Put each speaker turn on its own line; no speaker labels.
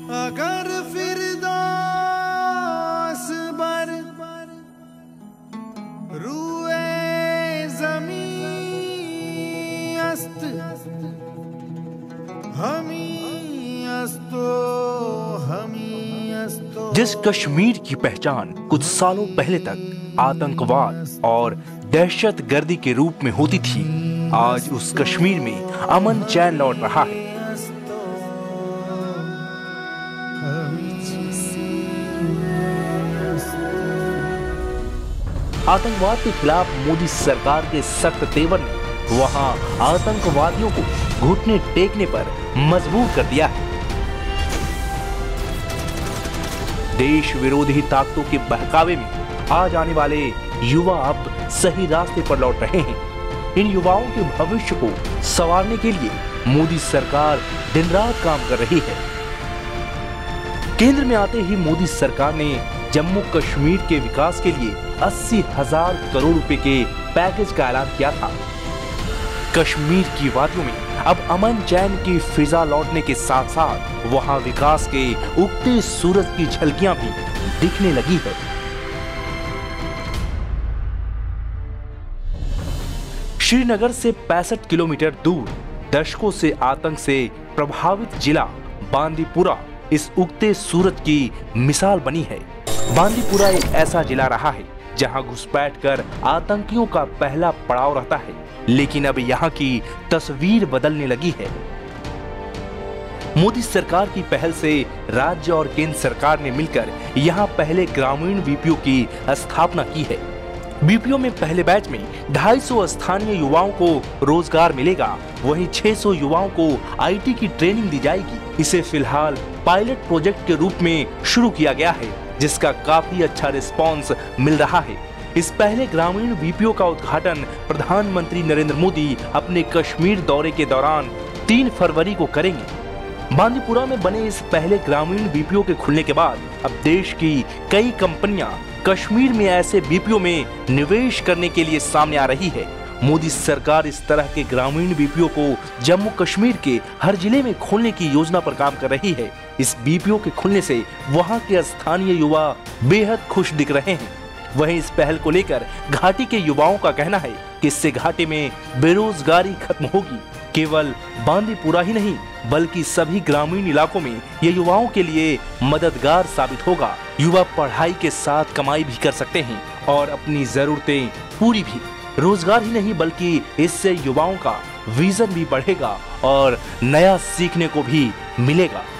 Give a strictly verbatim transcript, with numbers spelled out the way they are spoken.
अगर फिरदौस बर रूए ज़मीं अस्त हमी अस्तो हमी अस्तो।
जिस कश्मीर की पहचान कुछ सालों पहले तक आतंकवाद और दहशतगर्दी के रूप में होती थी, आज उस कश्मीर में अमन चैन लौट रहा है। आतंकवाद के खिलाफ मोदी सरकार के सख्त तेवर ने वहां आतंकवादियों को घुटने टेकने पर मजबूर कर दिया है। देश विरोधी ताकतों के बहकावे में आ जाने वाले युवा अब सही रास्ते पर लौट रहे हैं। इन युवाओं के भविष्य को संवारने के लिए मोदी सरकार दिन रात काम कर रही है। केंद्र में आते ही मोदी सरकार ने जम्मू कश्मीर के विकास के लिए अस्सी हजार करोड़ रुपए के पैकेज का ऐलान किया था। कश्मीर की वादियों में अब अमन चैन की फिजा लौटने के साथ साथ वहां विकास के उगते सूरज की झलकियां भी दिखने लगी है। श्रीनगर से पैंसठ किलोमीटर दूर दशकों से आतंक से प्रभावित जिला बांदीपुरा इस उगते सूरज की मिसाल बनी है। बांदीपुरा एक ऐसा जिला रहा है जहां घुसपैठ कर आतंकियों का पहला पड़ाव रहता है, लेकिन अब यहां की तस्वीर बदलने लगी है। मोदी सरकार की पहल से राज्य और केंद्र सरकार ने मिलकर यहां पहले ग्रामीण बीपीओ की स्थापना की है। बीपीओ में पहले बैच में ढाई सौ स्थानीय युवाओं को रोजगार मिलेगा, वहीं छह सौ युवाओं को आईटी की ट्रेनिंग दी जाएगी। इसे फिलहाल पायलट प्रोजेक्ट के रूप में शुरू किया गया है, जिसका काफी अच्छा रिस्पांस मिल रहा है। इस पहले ग्रामीण बीपीओ का उद्घाटन प्रधानमंत्री नरेंद्र मोदी अपने कश्मीर दौरे के दौरान तीन फरवरी को करेंगे। बांदीपुरा में बने इस पहले ग्रामीण बीपीओ के खुलने के बाद अब देश की कई कंपनियां कश्मीर में ऐसे बीपीओ में निवेश करने के लिए सामने आ रही है। मोदी सरकार इस तरह के ग्रामीण बीपीओ को जम्मू कश्मीर के हर जिले में खोलने की योजना पर काम कर रही है। इस बीपीओ के खुलने से वहां के स्थानीय युवा बेहद खुश दिख रहे हैं। वहीं इस पहल को लेकर घाटी के युवाओं का कहना है कि इससे घाटी में बेरोजगारी खत्म होगी। केवल बांदीपुरा ही नहीं बल्कि सभी ग्रामीण इलाकों में ये युवाओं के लिए मददगार साबित होगा। युवा पढ़ाई के साथ कमाई भी कर सकते हैं और अपनी जरूरतें पूरी भी। रोजगार ही नहीं बल्कि इससे युवाओं का विजन भी बढ़ेगा और नया सीखने को भी मिलेगा।